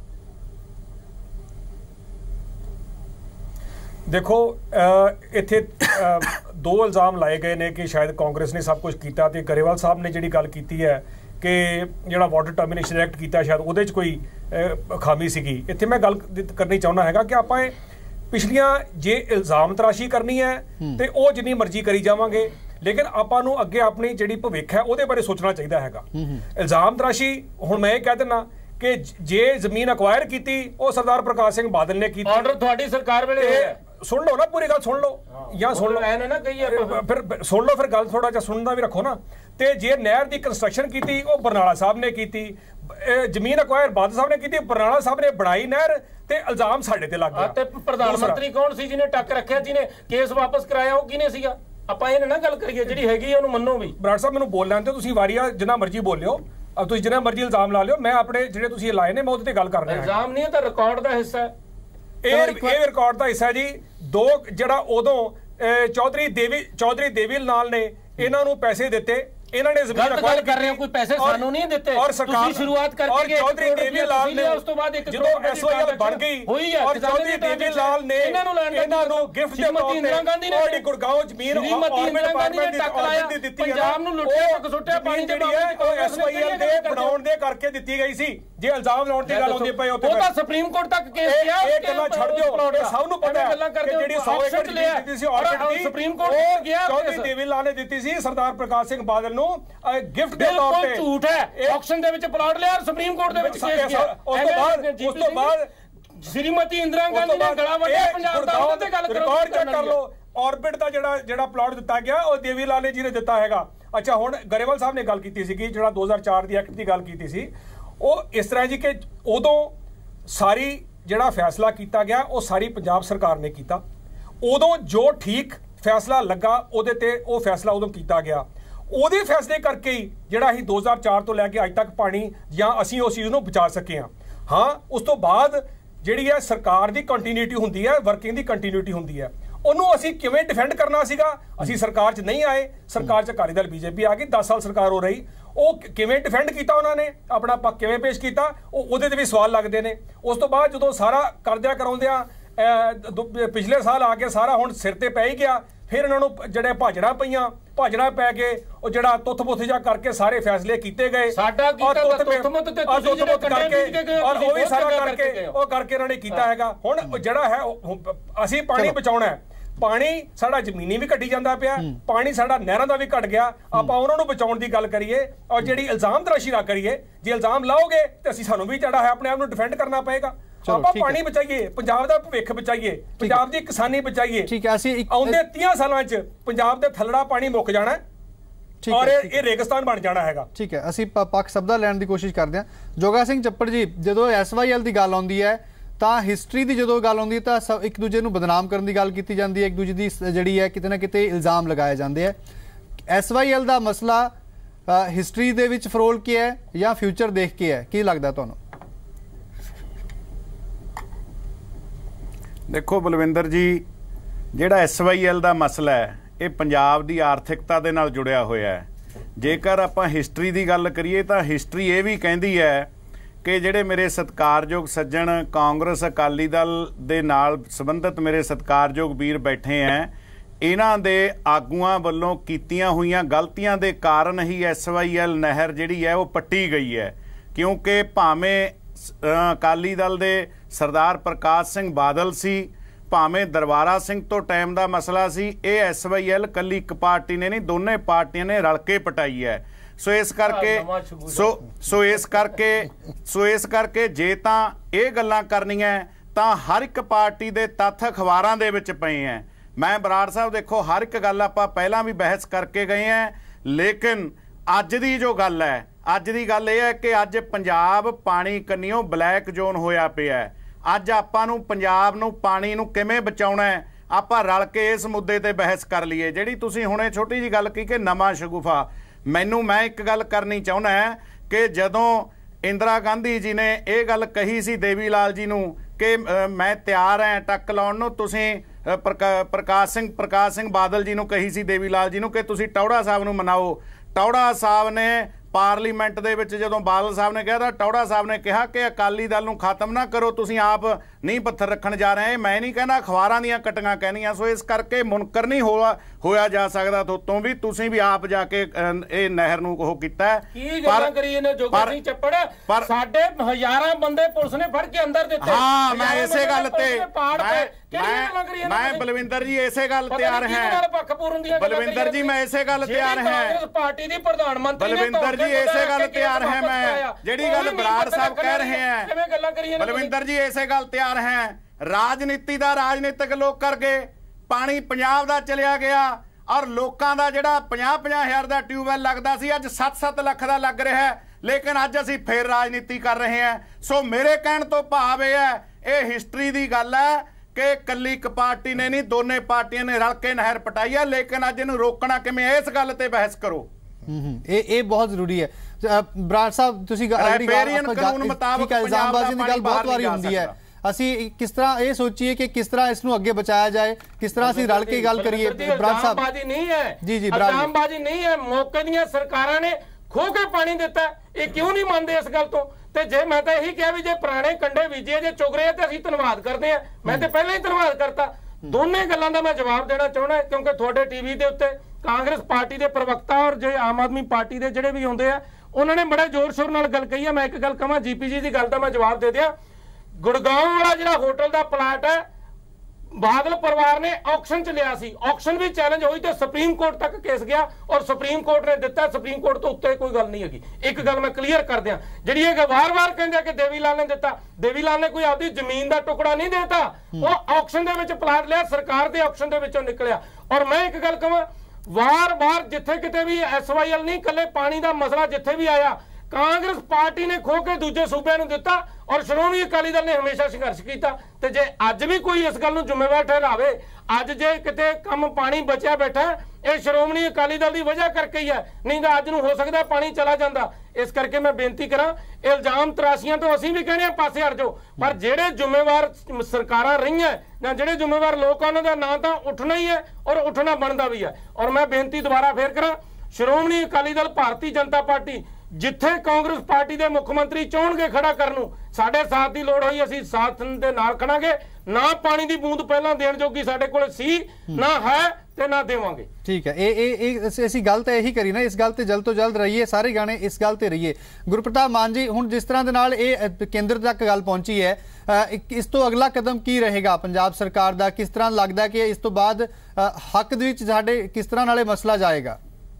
ਦੇਖੋ, ਇੱਥੇ ਦੋ ਇਲਜ਼ਾਮ ਲਾਏ ਗਏ ਨੇ ਕਿ ਸ਼ਾਇਦ ਕਾਂਗਰਸ ਨੇ ਸਭ ਕੁਝ ਕੀਤਾ ਤੇ ਗਰੇਵਾਲ ਸਾਹਿਬ ਨੇ ਜਿਹੜੀ ਗੱਲ ਕੀਤੀ ਹੈ ਕਿ ਜਿਹੜਾ ਵਾਟਰ ਟਰਮੀਨੇਸ਼ਨ ਐਕਟ ਕੀਤਾ ਸ਼ਾਇਦ ਉਹਦੇ 'ਚ ਕੋਈ ਖਾਮੀ ਸੀਗੀ। ਇੱਥੇ ਮੈਂ ਗੱਲ ਕਰਨੀ ਚਾਹੁੰਦਾ ਹੈਗਾ ਕਿ ਆਪਾਂ ਇਹ ਪਿਛਲੀਆਂ ਜੇ ਇਲਜ਼ਾਮ ਤਰਾਸ਼ੀ ਕਰਨੀ ਹੈ ਤੇ ਉਹ ਜਿੰਨੀ ਮਰਜ਼ੀ ਕਰੀ ਜਾਵਾਂਗੇ, ਲੇਕਿਨ ਆਪਾਂ ਨੂੰ ਅੱਗੇ ਆਪਣੀ ਜਿਹੜੀ ਭਵਿੱਖ ਹੈ ਉਹਦੇ ਬਾਰੇ ਸੋਚਣਾ ਚਾਹੀਦਾ ਹੈਗਾ। ਇਲਜ਼ਾਮ ਤਰਾਸ਼ੀ, ਹੁਣ ਮੈਂ ਇਹ ਕਹਿ ਦਿੰਦਾ ਕਿ ਜੇ ਜ਼ਮੀਨ ਅਕਵਾਇਰ ਕੀਤੀ ਉਹ ਸਰਦਾਰ ਪ੍ਰਕਾਸ਼ ਸਿੰਘ ਬਾਦਲ ਨੇ ਕੀਤੀ, ਆਰਡਰ ਤੁਹਾਡੀ ਸਰਕਾਰ ਵੇਲੇ ਹੋਇਆ। ਸੁਣ ਲਓ ਨਾ, ਪੂਰੀ ਗੱਲ ਸੁਣ ਲਓ ਜਾਂ ਸੁਣ ਲਓ, ਐ ਨਾ ਕਹੀਏ ਫਿਰ ਸੁਣ ਲਓ, ਫਿਰ ਗੱਲ ਥੋੜਾ ਜਿਹਾ ਸੁਣਨ ਦਾ ਵੀ ਰੱਖੋ ਨਾ। ਤੇ ਜੇ ਨਹਿਰ ਦੀ ਕੰਸਟਰਕਸ਼ਨ ਕੀਤੀ ਉਹ ਬਰਨਾਲਾ ਸਾਹਿਬ ਨੇ ਕੀਤੀ, ਜ਼ਮੀਨ ਅਕਵਾਇਰ ਬਾਦਲ ਸਾਹਿਬ ਨੇ ਕੀਤੀ, ਬਰਨਾਲਾ ਸਾਹਿਬ ਨੇ ਬਣਾਈ ਨਹਿਰ ਤੇ ਇਲਜ਼ਾਮ ਸਾਡੇ ਤੇ ਲੱਗ ਗਿਆ। ਤੇ ਪ੍ਰਧਾਨ ਮੰਤਰੀ ਕੌਣ ਸੀ ਜਿਹਨੇ ਟੱਕ ਰੱਖਿਆ, ਜਿਹਨੇ ਕੇਸ ਵਾਪਸ ਕਰਾਇਆ, ਉਹ ਕਿਹਨੇ ਸੀਗਾ? ਆਪਾਂ ਇਹ ਨਾ ਗੱਲ ਕਰੀਏ, ਜਿਹੜੀ ਹੈਗੀ ਉਹਨੂੰ ਮੰਨੋ ਵੀ। ਬਰਾੜ ਸਾਹਿਬ, ਮੈਨੂੰ ਬੋਲ ਲੈਣ ਦਿਓ, ਤੁਸੀਂ ਵਾਰੀਆ ਜਿੰਨਾ ਮਰਜ਼ੀ ਬੋਲਿਓ, ਅਬ ਤੁਸੀਂ ਜਿੰਨਾ ਮਰਜ਼ੀ ਇਲਜ਼ਾਮ ਲਾ ਲਿਓ, ਮੈਂ ਆਪਣੇ ਜਿਹੜੇ ਤੁਸੀਂ ਲਾਏ ਨੇ ਮੈਂ ਉਹਦੇ ਤੇ ਗੱਲ ਕਰ ਰਿਹਾ। ਇਲਜ਼ਾਮ ਨਹੀਂ ਹੈ ਤਾਂ ਰਿਕਾਰਡ ਦਾ ਹਿੱਸਾ ਹੈ। ਇਹ ਇਹ ਰਿਕਾਰਡ ਦਾ ਹਿੱਸਾ ਜੀ। ਦੋ ਜਿਹੜਾ ਉਦੋਂ ਚੌਧਰੀ ਦੇਵੀ ਚੌਧਰੀ ਦੇਵੀ ਲਾਲ ਨੇ ਇਹਨਾਂ ਨੂੰ ਪੈਸੇ ਦਿੱਤੇ, ਇਹਨਾਂ ਨੇ ਜ਼ਮੀਨ ਅਕਵਾਇਰ ਕਰ ਰਹੇ ਹੋ, ਕੋਈ ਪੈਸੇ ਸਾਨੂੰ ਨਹੀਂ ਦਿੱਤੇ, ਔਰ ਸਰਕਾਰ ਸ਼ੁਰੂਆਤ ਕਰਕੇ ਗਏ। ਚੌਧਰੀ ਦੇਵੀ ਲਾਲ ਨੇ ਉਸ ਤੋਂ ਬਾਅਦ ਇੱਕ ਜਦੋਂ ਐਸ ਵਾਈ ਐਲ ਬਣ ਗਈ ਔਰ ਚੌਧਰੀ ਦੇਵੀ ਲਾਲ ਨੇ ਇਹਨਾਂ ਨੂੰ ਇਹਨਾਂ ਨੂੰ ਗਿਫਟ ਦੇ ਤੌਰ ਤੇ ਇੰਦਰਾ ਗਾਂਧੀ ਨੇ ਔਰ ਗੁਰਗਾਉਂ ਜ਼ਮੀਨ ਸ਼੍ਰੀਮਤੀ ਇੰਦਰਾ ਗਾਂਧੀ ਨੇ ਟੱਕ ਲਾਇਆ, ਪੰਜਾਬ ਨੂੰ ਲੁੱਟਿਆ ਕਸੁੱਟਿਆ ਪਾਣੀ ਜਿਹੜੀ ਹੈ ਉਹ ਐਸ ਵਾਈ ਐਲ ਦੇ ਬਣਾਉਣ ਦੇ ਕਰਕੇ ਦਿੱਤੀ ਗਈ ਸੀ। ਜੇ ਇਲਜ਼ਾਮ ਲਾਉਣ ਦੀ ਗੱਲ ਹੁੰਦੀ ਪਈ ਉੱਥੇ ਉਹ ਤਾਂ ਸੁਪਰੀਮ ਕੋਰਟ ਤੱਕ ਕੇਸ ਗਿਆ। ਇਹ ਗੱਲਾਂ ਛੱਡ ਦਿਓ, ਇਹ ਸਭ ਨੂੰ ਪਤਾ ਹੈ ਕਿ ਜਿਹੜੀ ਸੌ ਏਕੜ ਜ਼ਮੀਨ ਦਿੱਤੀ ਸੀ ਆਰਡਰ ਦੀ ਸੁਪਰੀਮ ਕੋਰਟ ਗਿਆ, ਚੌਧਰੀ ਦੇਵੀ ਲਾਲ ਨੇ ਦਿੱਤੀ ਸੀ ਸਰਦਾਰ ਪ੍ਰਕਾਸ਼ ਸਿੰਘ ਬਾਦਲ ਨੂੰ ਗਿਫਟ ਦੇ ਤੌਰ ਤੇ। ਝੂਠ ਹੈ, ਆਕਸ਼ਨ ਦੇ ਵਿੱਚ ਪਲਾਟ ਲਿਆ ਔਰ ਸੁਪਰੀਮ ਕੋਰਟ ਦੇ ਵਿੱਚ ਕੇਸ ਗਿਆ। ਉਸ ਤੋਂ ਬਾਅਦ ਉਸ ਤੋਂ ਬਾਅਦ श्रीमती इंदिरा गांधी ने गला वड्डिया पंजाब दा ਉਹਦੇ ਤੇ ਗੱਲ ਕਰੋ ਰਿਕਾਰਡ ਚੈੱਕ ਕਰ ਲਓ ਆਰਬਿਟ ਦਾ ਜਿਹੜਾ ਜਿਹੜਾ ਪਲਾਟ ਦਿੱਤਾ ਗਿਆ ਉਹ ਦੇਵੀ ਲਾਲ ਜੀ ਨੇ ਦਿੱਤਾ ਹੈਗਾ ਅੱਛਾ ਹੁਣ ਗਰੇਵਾਲ ਸਾਹਿਬ ਨੇ ਗੱਲ ਕੀਤੀ ਸੀ ਕਿ ਜਿਹੜਾ ਦੋ ਹਜ਼ਾਰ ਚਾਰ ਦੀ ਐਕਟ ਦੀ ਗੱਲ ਕੀਤੀ ਸੀ ਉਹ ਇਸ ਤਰ੍ਹਾਂ ਜੀ ਕਿ ਉਦੋਂ ਸਾਰੀ ਜਿਹੜਾ ਫੈਸਲਾ ਕੀਤਾ ਗਿਆ ਉਹ ਸਾਰੀ ਪੰਜਾਬ ਸਰਕਾਰ ਨੇ ਕੀਤਾ ਉਦੋਂ ਜੋ ਠੀਕ ਫੈਸਲਾ ਲੱਗਾ ਉਹਦੇ ਤੇ ਉਹ ਫੈਸਲਾ ਉਦੋਂ ਕੀਤਾ ਗਿਆ ਉਹਦੇ ਫੈਸਲੇ ਕਰਕੇ ਹੀ ਜਿਹੜਾ ਅਸੀਂ ਦੋ ਹਜ਼ਾਰ ਚਾਰ ਤੋਂ ਲੈ ਕੇ ਅੱਜ ਤੱਕ ਪਾਣੀ ਜਾਂ ਅਸੀਂ ਉਸ ਚੀਜ਼ ਨੂੰ ਬਚਾ ਸਕੇ ਹਾਂ ਹਾਂ ਉਸ ਤੋਂ ਬਾਅਦ ਜਿਹੜੀ ਹੈ ਸਰਕਾਰ ਦੀ ਕੰਟੀਨਿਊਟੀ ਹੁੰਦੀ ਹੈ ਵਰਕਿੰਗ ਦੀ ਕੰਟੀਨਿਊਟੀ ਹੁੰਦੀ ਹੈ ਉਹਨੂੰ ਅਸੀਂ ਕਿਵੇਂ ਡਿਫੈਂਡ ਕਰਨਾ ਸੀਗਾ ਅਸੀਂ ਸਰਕਾਰ 'ਚ ਨਹੀਂ ਆਏ ਸਰਕਾਰ 'ਚ ਅਕਾਲੀ ਦਲ ਬੀਜੇਪੀ ਆ ਗਈ ਦਸ ਸਾਲ ਸਰਕਾਰ ਹੋ ਰਹੀ ਉਹ ਕਿਵੇਂ ਡਿਫੈਂਡ ਕੀਤਾ ਉਹਨਾਂ ਨੇ ਆਪਣਾ ਪੱਖ ਕਿਵੇਂ ਪੇਸ਼ ਕੀਤਾ ਉਹ ਉਹਦੇ ਤੇ ਵੀ ਸਵਾਲ ਲੱਗਦੇ ਨੇ ਉਸ ਤੋਂ ਬਾਅਦ ਜਦੋਂ ਸਾਰਾ ਕਰਦਿਆਂ ਕਰਾਉਂਦਿਆਂ ਪਿਛਲੇ ਸਾਲ ਆ ਕੇ ਸਾਰਾ ਹੁਣ ਸਿਰ ਤੇ ਪੈ ਹੀ ਗਿਆ ਫਿਰ ਇਹਨਾਂ ਨੂੰ ਜਿਹੜੇ ਭਾਜੜਾਂ ਪਈਆਂ ਭਾਜੜਾਂ ਪੈ ਕੇ ਉਹ ਜਿਹੜਾ ਤੁੱਥ ਪੁੱਥ ਜਾ ਕਰਕੇ ਸਾਰੇ ਫੈਸਲੇ ਕੀਤੇ ਗਏ ਸਾਡਾ ਕੀਤਾ ਤੁੱਥ-ਮੁੱਥ ਤੇ ਤੁਸੀਂ ਜਿਹੜੇ ਕਰਕੇ ਔਰ ਉਹ ਵੀ ਸਾਰਾ ਕਰਕੇ ਉਹ ਕਰਕੇ ਇਹਨਾਂ ਨੇ ਕੀਤਾ ਹੈਗਾ ਹੁਣ ਜਿਹੜਾ ਹੈ ਅਸੀਂ ਪਾਣੀ ਬਚਾਉਣਾ ਪਾਣੀ ਸਾਡਾ ਜ਼ਮੀਨੀ ਵੀ ਘਟੀ ਜਾਂਦਾ ਪਿਆ ਪਾਣੀ ਸਾਡਾ ਨਹਿਰਾਂ ਦਾ ਵੀ ਘਟ ਗਿਆ ਆਪਾਂ ਉਹਨਾਂ ਨੂੰ ਬਚਾਉਣ ਦੀ ਗੱਲ ਕਰੀਏ ਔਰ ਜਿਹੜੀ ਇਲਜ਼ਾਮ ਤਰਾਸ਼ੀ ਨਾ ਕਰੀਏ ਜੇ ਇਲਜ਼ਾਮ ਲਾਓਗੇ ਤੇ ਅਸੀਂ ਸਾਨੂੰ ਵੀ ਜਿਹੜਾ ਹੈ ਆਪਣੇ ਆਪ ਨੂੰ ਡਿਫੈਂਡ ਕਰਨਾ ਪਏਗਾ ਆਪਾਂ ਪਾਣੀ ਬਚਾਈਏ ਪੰਜਾਬ ਦਾ ਭਵਿੱਖ ਬਚਾਈਏ ਪੰਜਾਬ ਦੀ ਕਿਸਾਨੀ ਬਚਾਈਏ ਠੀਕ ਹੈ ਅਸੀਂ ਆਉਂਦੇ ਤੀਹ ਸਾਲਾਂ 'ਚ ਪੰਜਾਬ ਦੇ ਥੱਲੜਾ ਪਾਣੀ ਮੁੱਕ ਜਾਣਾ ਔਰ ਇਹ ਰੇਗਿਸਤਾਨ ਬਣ ਜਾਣਾ ਹੈਗਾ ਠੀਕ ਹੈ ਅਸੀਂ ਪੱਖ ਸਬਦਾ ਲੈਣ ਦੀ ਕੋਸ਼ਿਸ਼ ਕਰਦੇ ਹਾਂ ਜੋਗਾ ਸਿੰਘ ਚੱਪੜ ਜੀ ਜਦੋਂ ਐਸ ਵਾਈ ਐਲ ਦੀ ਗੱਲ ਆਉਂਦੀ ਹੈ ਤਾਂ ਹਿਸਟਰੀ ਦੀ ਜਦੋਂ ਗੱਲ ਆਉਂਦੀ ਤਾਂ ਇੱਕ ਦੂਜੇ ਨੂੰ ਬਦਨਾਮ ਕਰਨ ਦੀ ਗੱਲ ਕੀਤੀ ਜਾਂਦੀ ਹੈ ਇੱਕ ਦੂਜੇ ਦੀ ਜਿਹੜੀ ਹੈ ਕਿਤੇ ਨਾ ਕਿਤੇ ਇਲਜ਼ਾਮ ਲਗਾਏ ਜਾਂਦੇ ਆ ਐਸ ਵਾਈ ਐਲ ਦਾ ਮਸਲਾ ਹਿਸਟਰੀ ਦੇ ਵਿੱਚ ਫਰੋਲ ਕੇ ਹੈ ਜਾਂ ਫਿਊਚਰ ਦੇਖ ਕੇ ਹੈ ਕੀ ਲੱਗਦਾ ਤੁਹਾਨੂੰ ਦੇਖੋ ਬਲਵਿੰਦਰ ਜੀ ਜਿਹੜਾ ਐਸ ਵਾਈ ਐਲ ਦਾ ਮਸਲਾ ਹੈ ਇਹ ਪੰਜਾਬ ਦੀ ਆਰਥਿਕਤਾ ਦੇ ਨਾਲ ਜੁੜਿਆ ਹੋਇਆ ਹੈ ਜੇਕਰ ਆਪਾਂ ਹਿਸਟਰੀ ਦੀ ਗੱਲ ਕਰੀਏ ਤਾਂ ਹਿਸਟਰੀ ਇਹ ਵੀ ਕਹਿੰਦੀ ਹੈ ਕਿ ਜਿਹੜੇ ਮੇਰੇ ਸਤਿਕਾਰਯੋਗ ਸੱਜਣ ਕਾਂਗਰਸ ਅਕਾਲੀ ਦਲ ਦੇ ਨਾਲ ਸੰਬੰਧਿਤ ਮੇਰੇ ਸਤਿਕਾਰਯੋਗ ਵੀਰ ਬੈਠੇ ਹੈ ਇਹਨਾਂ ਦੇ ਆਗੂਆਂ ਵੱਲੋਂ ਕੀਤੀਆਂ ਹੋਈਆਂ ਗਲਤੀਆਂ ਦੇ ਕਾਰਨ ਹੀ ਐਸ ਵਾਈ ਐਲ ਨਹਿਰ ਜਿਹੜੀ ਹੈ ਉਹ ਪੱਟੀ ਗਈ ਹੈ ਕਿਉਂਕਿ ਭਾਵੇਂ ਅਕਾਲੀ ਦਲ ਦੇ ਸਰਦਾਰ ਪ੍ਰਕਾਸ਼ ਸਿੰਘ ਬਾਦਲ ਸੀ ਭਾਵੇਂ ਦਰਬਾਰਾ ਸਿੰਘ ਤੋਂ ਟਾਈਮ ਦਾ ਮਸਲਾ ਸੀ ਇਹ ਐਸ ਵਾਈ ਐਲ ਕੱਲੀ ਇੱਕ ਪਾਰਟੀ ਨੇ ਨਹੀਂ ਦੋਨੇ ਪਾਰਟੀਆਂ ਨੇ ਰਲ ਕੇ ਪਟਾਈ ਹੈ ਸੋ ਇਸ ਕਰਕੇ ਸੋ ਸੋ ਇਸ ਕਰਕੇ ਸੋ ਇਸ ਕਰਕੇ ਜੇ ਤਾਂ ਇਹ ਗੱਲਾਂ ਕਰਨੀਆਂ ਤਾਂ ਹਰ ਇੱਕ ਪਾਰਟੀ ਦੇ ਤੱਥ ਅਖਬਾਰਾਂ ਦੇ ਵਿੱਚ ਪਏ ਹੈ ਮੈਂ ਬਰਾੜ ਸਾਹਿਬ ਦੇਖੋ ਹਰ ਇੱਕ ਗੱਲ ਆਪਾਂ ਪਹਿਲਾਂ ਵੀ ਬਹਿਸ ਕਰਕੇ ਗਏ ਹਾਂ ਲੇਕਿਨ ਅੱਜ ਦੀ ਜੋ ਗੱਲ ਹੈ ਅੱਜ ਦੀ ਗੱਲ ਇਹ ਹੈ ਕਿ ਅੱਜ ਪੰਜਾਬ ਪਾਣੀ ਕੰਨਿਓ ਬਲੈਕ ਜ਼ੋਨ ਹੋਇਆ ਪਿਆ ਅੱਜ ਆਪਾਂ ਨੂੰ ਪੰਜਾਬ ਨੂੰ ਪਾਣੀ ਨੂੰ ਕਿਵੇਂ ਬਚਾਉਣਾ ਹੈ ਆਪਾਂ ਰਲ ਕੇ ਇਸ ਮੁੱਦੇ ਤੇ ਬਹਿਸ ਕਰ ਲਈਏ ਜਿਹੜੀ ਤੁਸੀਂ ਹੁਣੇ ਛੋਟੀ ਜੀ ਗੱਲ ਕੀ ਕਿ ਨਵਾਂ ਸ਼ਗੁਫਾ ਮੈਨੂੰ ਮੈਂ ਇੱਕ ਗੱਲ ਕਰਨੀ ਚਾਹੁੰਦਾ ਕਿ ਜਦੋਂ ਇੰਦਰਾ ਗਾਂਧੀ ਜੀ ਨੇ ਇਹ ਗੱਲ ਕਹੀ ਸੀ ਦੇਵੀ ਲਾਲ ਜੀ ਨੂੰ ਕਿ ਮੈਂ ਤਿਆਰ ਹਾਂ ਟੱਕ ਲਾਉਣ ਨੂੰ ਤੁਸੀਂ ਪ੍ਰਕਾਸ਼ ਸਿੰਘ ਪ੍ਰਕਾਸ਼ ਸਿੰਘ ਬਾਦਲ ਜੀ ਨੂੰ ਕਹੀ ਸੀ ਦੇਵੀ ਲਾਲ ਜੀ ਨੂੰ ਕਿ ਤੁਸੀਂ ਟੌੜਾ ਸਾਹਿਬ ਨੂੰ ਮਨਾਓ ਟੌੜਾ ਸਾਹਿਬ ਨੇ ਪਾਰਲੀਮੈਂਟ ਦੇ ਵਿੱਚ ਜਦੋਂ ਬਾਦਲ ਸਾਹਿਬ ਨੇ ਕਿਹਾ ਤਾਂ ਟੌੜਾ ਸਾਹਿਬ ਨੇ ਕਿਹਾ ਕਿ ਅਕਾਲੀ ਦਲ ਨੂੰ ਖਤਮ ਨਾ ਕਰੋ ਤੁਸੀਂ ਆਪ ਨਹੀਂ ਪੱਥਰ ਰੱਖਣ ਜਾ ਰਹੇ ਮੈਂ ਨਹੀਂ ਕਹਿੰਦਾ ਅਖਬਾਰਾਂ ਦੀਆਂ ਕਟੀਆਂ ਕਹਿਣੀਆਂ ਸੋ ਇਸ ਕਰਕੇ ਮੁਨਕਰ ਨਹੀਂ ਹੋਇਆ ਹੋਇਆ ਜਾ ਸਕਦਾ ਤੋਂ ਵੀ ਤੁਸੀਂ ਵੀ ਆਪ ਜਾ ਕੇ ਇਹ ਨਹਿਰ ਨੂੰ ਉਹ ਕੀਤਾ ਕੀ ਗੱਲਾਂ ਕਰੀ ਇਹਨੇ ਜੋਗਾ ਸਿੰਘ ਚੱਪੜ ਸਾਡੇ ਹਜ਼ਾਰਾਂ ਬੰਦੇ ਪੁਲਿਸ ਨੇ ਫੜ ਕੇ ਅੰਦਰ ਦਿੱਤੇ ਹਾਂ ਮੈਂ ਇਸੇ ਗੱਲ ਤੇ ਮੈਂ ਬਲਵਿੰਦਰ ਜੀ ਇਸੇ ਗੱਲ ਤਿਆਰ ਹੈ ਬਲਵਿੰਦਰ ਜੀ ਮੈਂ ਇਸੇ ਗੱਲ ਤਿਆਰ ਹੈ ਪਾਰਟੀ ਦੀ ਪ੍ਰਧਾਨ ਮੰਤਰੀ ਬਲਵਿੰਦਰ ਜੀ ਇਸੇ ਗੱਲ ਤਿਆਰ ਹੈ ਮੈਂ ਜਿਹੜੀ ਗੱਲ ਬਰਾੜ ਸਾਹਿਬ ਕਹਿ ਰਹੇ ਹੈ ਕਿਵੇਂ ਗੱਲਾਂ ਕਰੀ ਇਹਨੇ ਬਲਵਿੰਦਰ ਜੀ ਇਸੇ ਗੱਲ ਤਿਆਰ ਹੈ ਰਾਜਨੀਤੀ ਦਾ ਰਾਜਨੀਤਿਕ ਲੋਕ ਕਰ ਗਏ ਪਾਣੀ ਪੰਜਾਬ ਦਾ ਚਲਿਆ ਗਿਆ ਔਰ ਲੋਕਾਂ ਦਾ ਜਿਹੜਾ ਪੰਜਾਹ ਪੰਜਾਹ ਹਜ਼ਾਰ ਦਾ ਟਿਊਬਵੈਲ ਲੱਗਦਾ ਸੀ ਅੱਜ ਸੱਤ ਸੱਤ ਲੱਖ ਦਾ ਲੱਗ ਰਿਹਾ ਹੈ ਲੇਕਿਨ ਅੱਜ ਅਸੀਂ ਫੇਰ ਰਾਜਨੀਤੀ ਕਰ ਰਹੇ ਹਾਂ ਸੋ ਮੇਰੇ ਕਹਿਣ ਤੋਂ ਭਾਵ ਇਹ ਹੈ ਇਹ ਹਿਸਟਰੀ ਦੀ ਗੱਲ ਹੈ ਕਿ ਕੱਲੀ ਇੱਕ ਪਾਰਟੀ ਨੇ ਨਹੀਂ ਦੋਨੇ ਪਾਰਟੀਆਂ ਨੇ ਰਲ ਕੇ ਨਹਿਰ ਪਟਾਈ ਹੈ ਲੇਕਿਨ ਅੱਜ ਇਹਨੂੰ ਰੋਕਣਾ ਕਿਵੇਂ ਇਸ ਗੱਲ ਤੇ ਬਹਿਸ ਕਰੋ ਇਹ ਇਹ ਬਹੁਤ ਜ਼ਰੂਰੀ ਹੈ ਬਰਾੜ ਸਾਹਿਬ ਤੁਸੀਂ ਕਾਨੂੰਨ ਮੁਤਾਬਕ ਇਲਜ਼ਾਮਬਾਜ਼ੀ ਦੀ ਗੱਲ ਬਹੁਤ ਵਾਰੀ ਹੁੰਦੀ ਹੈ ਅਸੀਂ ਕਿਸ ਤਰ੍ਹਾਂ ਇਹ ਸੋਚੀਏ ਕਿ ਕਿਸ ਤਰ੍ਹਾਂ ਇਸ ਨੂੰ ਅੱਗੇ ਬਚਾਇਆ ਜਾਏ ਕਿਸ ਤਰ੍ਹਾਂ ਅਸੀਂ ਰਲ ਕੇ ਗੱਲ ਕਰੀਏ ਬਰਾੜ ਸਾਹਿਬ ਇਲਜ਼ਾਮਬਾਜ਼ੀ ਨਹੀਂ ਹੈ ਜੀ ਜੀ ਇਲਜ਼ਾਮਬਾਜ਼ੀ ਨਹੀਂ ਹੈ ਮੌਕੇ ਦੀਆਂ ਸਰਕਾਰਾਂ ਨੇ ਖੋ ਕੇ ਪਾਣੀ ਦਿੱਤਾ ਇਹ ਕਿਉਂ ਨਹੀਂ ਮੰਨਦੇ ਇਸ ਗੱਲ ਤੋਂ ਤੇ ਜੇ ਮੈਂ ਤਾਂ ਇਹੀ ਕਿਹਾ ਵੀ ਜੇ ਪੁਰਾਣੇ ਕੰਡੇ ਬੀਜੇ ਜੇ ਚੁਗ ਰਹੇ ਤੇ ਅਸੀਂ ਧੰਨਵਾਦ ਕਰਦੇ ਆ ਮੈਂ ਤੇ ਪਹਿਲਾਂ ਹੀ ਧੰਨਵਾਦ ਕਰਤਾ ਦੋਨੇ ਗੱਲਾਂ ਦਾ ਮੈਂ ਜਵਾਬ ਦੇਣਾ ਚਾਹੁੰਦਾ ਕਿਉਂਕਿ ਤੁਹਾਡੇ ਟੀਵੀ ਦੇ ਉੱਤੇ ਕਾਂਗਰਸ ਪਾਰਟੀ ਦੇ ਪ੍ਰਵਕਤਾ ਔਰ ਜੇ ਆਮ ਆਦਮੀ ਪਾਰਟੀ ਦੇ ਜਿਹੜੇ ਵੀ ਹੁੰਦੇ ਆ ਉਹਨਾਂ ਨੇ ਬੜੇ ਜ਼ੋਰ ਸ਼ੋਰ ਨਾਲ ਗੱਲ ਕਹੀ ਹੈ ਮੈਂ ਇੱਕ ਗੱਲ ਕਹਾਂ ਜੀਪੀਜੀ ਦੀ ਗੱਲ ਦਾ ਮੈਂ ਜਵਾਬ ਦੇ ਦਿਆਂ ਗੁੜਗਾਉਂ ਵਾਲਾ ਜਿਹੜਾ ਹੋਟਲ ਦਾ ਪਲਾਟ ਹੈ ਬਾਦਲ ਪਰਿਵਾਰ ਨੇ ਆਕਸ਼ਨ ਚ ਲਿਆ ਸੀ, ਆਕਸ਼ਨ ਵੀ ਚੈਲੰਜ ਹੋਈ ਤੇ ਸੁਪਰੀਮ ਕੋਰਟ ਤੱਕ ਕੇਸ ਗਿਆ ਔਰ ਸੁਪਰੀਮ ਕੋਰਟ ਨੇ ਦਿੱਤਾ। ਸੁਪਰੀਮ ਕੋਰਟ ਤੋਂ ਉੱਤੇ ਕੋਈ ਗੱਲ ਨਹੀਂ ਹੈਗੀ। ਇੱਕ ਗੱਲ ਮੈਂ ਕਲੀਅਰ ਕਰ ਦਿਆਂ, ਜਿਹੜੀ ਇਹ ਵਾਰ-ਵਾਰ ਕਹਿੰਦੇ ਕਿ ਦੇਵੀ ਲਾਲ ਨੇ ਦਿੱਤਾ, ਦੇਵੀ ਲਾਲ ਨੇ ਕੋਈ ਆਪਦੀ ਜ਼ਮੀਨ ਦਾ ਟੁਕੜਾ ਨਹੀਂ ਦਿੱਤਾ, ਉਹ ਆਕਸ਼ਨ ਦੇ ਵਿੱਚ ਪਲਾਟ ਲਿਆ, ਸਰਕਾਰ ਦੇ ਆਕਸ਼ਨ ਦੇ ਵਿੱਚੋਂ ਨਿਕਲਿਆ। ਔਰ ਮੈਂ ਇੱਕ ਗੱਲ ਕਹਾਂ, ਵਾਰ-ਵਾਰ ਜਿੱਥੇ ਕਿਤੇ ਵੀ ਐਸ ਵਾਈ ਐਲ ਨਹੀਂ, ਕੱਲੇ ਪਾਣੀ ਦਾ ਮਸਲਾ ਜਿੱਥੇ ਵੀ ਆਇਆ, ਕਾਂਗਰਸ ਪਾਰਟੀ ਨੇ ਖੋ ਕੇ ਦੂਜੇ ਸੂਬਿਆਂ ਨੂੰ ਦਿੱਤਾ ਔਰ ਸ਼੍ਰੋਮਣੀ ਅਕਾਲੀ ਦਲ ਨੇ ਹਮੇਸ਼ਾ ਸੰਘਰਸ਼ ਕੀਤਾ। ਤੇ ਜੇ ਅੱਜ ਵੀ ਕੋਈ ਇਸ ਗੱਲ ਨੂੰ ਜ਼ਿੰਮੇਵਾਰ ਠਹਿਰਾਵੇ, ਅੱਜ ਜੇ ਕਿਤੇ ਕੰਮ ਪਾਣੀ ਬਚਿਆ ਬੈਠਾ, ਇਹ ਸ਼੍ਰੋਮਣੀ ਅਕਾਲੀ ਦਲ ਦੀ ਵਜ੍ਹਾ ਕਰਕੇ ਹੀ ਹੈ, ਨਹੀਂ ਤਾਂ ਅੱਜ ਨੂੰ ਹੋ ਸਕਦਾ ਪਾਣੀ ਚਲਾ ਜਾਂਦਾ। ਇਸ ਕਰਕੇ ਮੈਂ ਬੇਨਤੀ ਕਰਾਂ, ਇਲਜ਼ਾਮ ਤਰਾਸ਼ੀਆਂ ਤੋਂ ਅਸੀਂ ਵੀ ਕਹਿੰਦੇ ਆ ਪਾਸੇ ਹਟ ਜਾਓ, ਪਰ ਜਿਹੜੇ ਜ਼ਿੰਮੇਵਾਰ ਸਰਕਾਰਾਂ ਰਹੀਆਂ ਜਾਂ ਜਿਹੜੇ ਜ਼ਿੰਮੇਵਾਰ ਲੋਕ, ਉਹਨਾਂ ਦਾ ਨਾਂ ਤਾਂ ਉੱਠਣਾ ਹੀ ਹੈ ਔਰ ਉੱਠਣਾ ਬਣਦਾ ਵੀ ਹੈ। ਔਰ ਮੈਂ ਬੇਨਤੀ ਦੁਬਾਰਾ ਫੇਰ ਕਰਾਂ, ਸ਼੍ਰੋਮਣੀ ਅਕਾਲੀ ਦਲ ਭਾਰਤੀ ਜਨਤਾ ਪਾਰਟੀ ਜਿੱਥੇ ਕਾਂਗਰਸ ਪਾਰਟੀ ਦੇ ਮੁੱਖ ਮੰਤਰੀ ਚਾਹਣਗੇ ਖੜਾ ਕਰਨ ਨੂੰ, ਸਾਡੇ ਸਾਥ ਦੀ ਲੋੜ ਹੋਈ ਅਸੀਂ ਸਾਥ ਦੇ ਨਾਲ ਖੜਾਂਗੇ। ਨਾ ਪਾਣੀ ਦੀ ਬੂੰਦ ਪਹਿਲਾਂ ਦੇਣ ਜੋਗੀ ਸਾਡੇ ਕੋਲ ਸੀ, ਨਾ ਹੈ ਤੇ ਨਾ ਦੇਵਾਂਗੇ। ਠੀਕ ਹੈ, ਇਹ ਇਹ ਅਸੀਂ ਗੱਲ ਤਾਂ ਇਹੀ ਕਰੀ ਨਾ, ਇਸ ਗੱਲ ਤੇ ਜਲਦ ਤੋਂ ਜਲਦ ਰਹੀਏ, ਸਾਰੇ ਗਾਣੇ ਇਸ ਗੱਲ ਤੇ ਰਹੀਏ। ਗੁਰਪ੍ਰਤਾਪ ਮਾਨ ਜੀ, ਹੁਣ ਜਿਸ ਤਰ੍ਹਾਂ ਦੇ ਨਾਲ ਇਹ ਕੇਂਦਰ ਤੱਕ ਗੱਲ ਪਹੁੰਚੀ ਹੈ, ਇਸ ਤੋਂ ਅਗਲਾ ਕਦਮ ਕੀ ਰਹੇਗਾ ਪੰਜਾਬ ਸਰਕਾਰ ਦਾ? ਕਿਸ ਤਰ੍ਹਾਂ ਲੱਗਦਾ ਕਿ ਇਸ ਤੋਂ ਬਾਅਦ ਹੱਕ ਦੇ ਵਿੱਚ ਸਾਡੇ ਕਿਸ ਤਰ੍ਹਾਂ ਨਾਲ ਇਹ ਮਸਲਾ ਜਾਏਗਾ?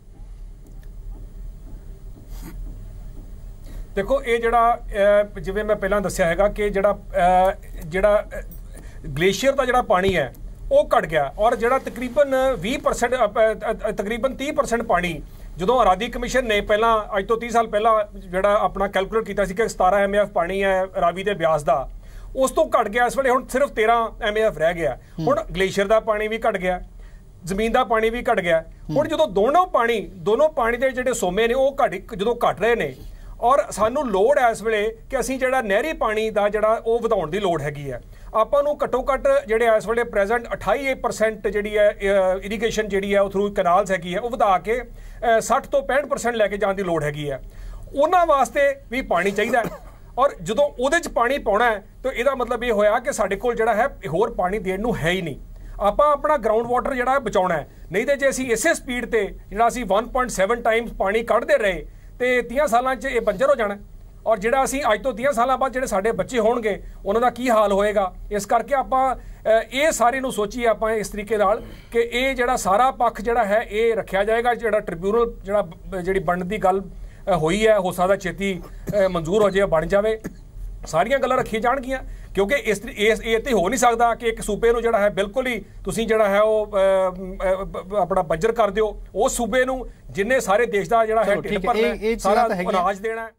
ਦੇਖੋ, ਇਹ ਜਿਹੜਾ ਜਿਵੇਂ ਮੈਂ ਪਹਿਲਾਂ ਦੱਸਿਆ ਹੈਗਾ ਕਿ ਜਿਹੜਾ ਜਿਹੜਾ ਗਲੇਸ਼ੀਅਰ ਦਾ ਜਿਹੜਾ ਪਾਣੀ ਹੈ ਉਹ ਘਟ ਗਿਆ ਔਰ ਜਿਹੜਾ ਤਕਰੀਬਨ ਵੀਹ ਪਰਸੈਂਟ ਤਕਰੀਬਨ ਤੀਹ ਪਰਸੈਂਟ ਪਾਣੀ ਜਦੋਂ ਆਰਾਦੀ ਕਮਿਸ਼ਨ ਨੇ ਪਹਿਲਾਂ ਅੱਜ ਤੋਂ ਤੀਹ ਸਾਲ ਪਹਿਲਾਂ ਜਿਹੜਾ ਆਪਣਾ ਕੈਲਕੂਲੇਟ ਕੀਤਾ ਸੀ ਕਿ ਸਤਾਰਾਂ ਐਮ ਏ ਐਫ ਪਾਣੀ ਹੈ ਰਾਵੀ ਦੇ ਬਿਆਸ ਦਾ, ਉਸ ਤੋਂ ਘਟ ਗਿਆ। ਇਸ ਵੇਲੇ ਹੁਣ ਸਿਰਫ ਤੇਰਾਂ ਐਮ ਏ ਐਫ ਰਹਿ ਗਿਆ। ਹੁਣ ਗਲੇਸ਼ੀਅਰ ਦਾ ਪਾਣੀ ਵੀ ਘਟ ਗਿਆ, ਜ਼ਮੀਨ ਦਾ ਪਾਣੀ ਵੀ ਘਟ ਗਿਆ। ਹੁਣ ਜਦੋਂ ਦੋਨੋਂ ਪਾਣੀ ਦੋਨੋਂ ਪਾਣੀ ਦੇ ਜਿਹੜੇ ਸੋਮੇ ਨੇ ਉਹ ਘਟ ਜਦੋਂ ਘਟ ਰਹੇ ਨੇ ਔਰ ਸਾਨੂੰ ਲੋੜ ਹੈ ਇਸ ਵੇਲੇ ਕਿ ਅਸੀਂ ਜਿਹੜਾ ਨਹਿਰੀ ਪਾਣੀ ਦਾ ਜਿਹੜਾ ਉਹ ਵਧਾਉਣ ਦੀ ਲੋੜ ਹੈਗੀ ਹੈ। ਆਪਾਂ ਨੂੰ ਘੱਟੋ ਘੱਟ ਜਿਹੜੇ ਇਸ ਵੇਲੇ ਪ੍ਰੈਜ਼ੈਂਟ ਅਠਾਈ ਪਰਸੈਂਟ ਜਿਹੜੀ ਹੈ ਇਰੀਗੇਸ਼ਨ ਜਿਹੜੀ ਹੈ ਉਹ ਥਰੂ ਕਨਾਲਸ ਹੈਗੀ ਹੈ, ਉਹ ਵਧਾ ਕੇ ਸੱਠ ਤੋਂ ਪੈਂਹਠ ਪਰਸੈਂਟ ਲੈ ਕੇ ਜਾਣ ਦੀ ਲੋੜ ਹੈਗੀ ਹੈ। ਉਹਨਾਂ ਵਾਸਤੇ ਵੀ ਪਾਣੀ ਚਾਹੀਦਾ ਔਰ ਜਦੋਂ ਉਹਦੇ 'ਚ ਪਾਣੀ ਪਾਉਣਾ ਹੈ ਤਾਂ ਇਹਦਾ ਮਤਲਬ ਇਹ ਹੋਇਆ ਕਿ ਸਾਡੇ ਕੋਲ ਜਿਹੜਾ ਹੈ ਹੋਰ ਪਾਣੀ ਦੇਣ ਨੂੰ ਹੈ ਹੀ ਨਹੀਂ। ਆਪਾਂ ਆਪਣਾ ਗਰਾਊਂਡ ਵਾਟਰ ਜਿਹੜਾ ਬਚਾਉਣਾ ਹੈ, ਨਹੀਂ ਤੇ ਜੇ ਅਸੀਂ ਇਸੇ ਸਪੀਡ ਤੇ ਜਿਹੜਾ ਅਸੀਂ ਇੱਕ ਪੁਆਇੰਟ ਸੱਤ ਟਾਈਮਸ ਪਾਣੀ ਕੱਢਦੇ ਰਹੇ ਤੇ ਤੀਹ ਸਾਲਾਂ 'ਚ ਇਹ ਬੰਜਰ ਹੋ ਜਾਣਾ ਔਰ ਜਿਹੜਾ ਅਸੀਂ ਅੱਜ ਤੋਂ ਤੀਹ ਸਾਲਾਂ ਬਾਅਦ ਜਿਹੜੇ ਸਾਡੇ ਬੱਚੇ ਹੋਣਗੇ ਉਹਨਾਂ ਦਾ ਕੀ ਹਾਲ ਹੋਏਗਾ। ਇਸ ਕਰਕੇ ਆਪਾਂ ਇਹ ਸਾਰੇ ਨੂੰ ਸੋਚੀਏ ਆਪਾਂ ਇਸ ਤਰੀਕੇ ਨਾਲ ਕਿ ਇਹ ਜਿਹੜਾ ਸਾਰਾ ਪੱਖ ਜਿਹੜਾ ਹੈ ਇਹ ਰੱਖਿਆ ਜਾਏਗਾ। ਜਿਹੜਾ ਟ੍ਰਿਬਿਊਨਲ ਜਿਹੜਾ ਜਿਹੜੀ ਬਣਨ ਦੀ ਗੱਲ ਹੋਈ ਹੈ ਹੋ ਸਕਦਾ ਛੇਤੀ ਮਨਜ਼ੂਰ ਹੋ ਜਾਏ, ਬਣ ਜਾਵੇ, ਸਾਰੀਆਂ ਗੱਲਾਂ ਰੱਖੀਆਂ ਜਾਣਗੀਆਂ ਕਿਉਂਕਿ ਇਸ ਇਸ ਇਹ ਤੇ ਹੋ ਨਹੀਂ ਸਕਦਾ ਕਿ ਇੱਕ ਸੂਬੇ ਨੂੰ ਜਿਹੜਾ ਹੈ ਬਿਲਕੁਲ ਹੀ ਤੁਸੀਂ ਜਿਹੜਾ ਹੈ ਉਹ ਆਪਣਾ ਬੰਜਰ ਕਰ ਦਿਓ। ਉਸ ਸੂਬੇ ਨੂੰ ਜਿੰਨੇ ਸਾਰੇ ਦੇਸ਼ ਦਾ ਜਿਹੜਾ ਹੈ ਢਿੱਡ ਭਰਨਾ, ਸਾਰਾ ਅਨਾਜ ਦੇਣਾ।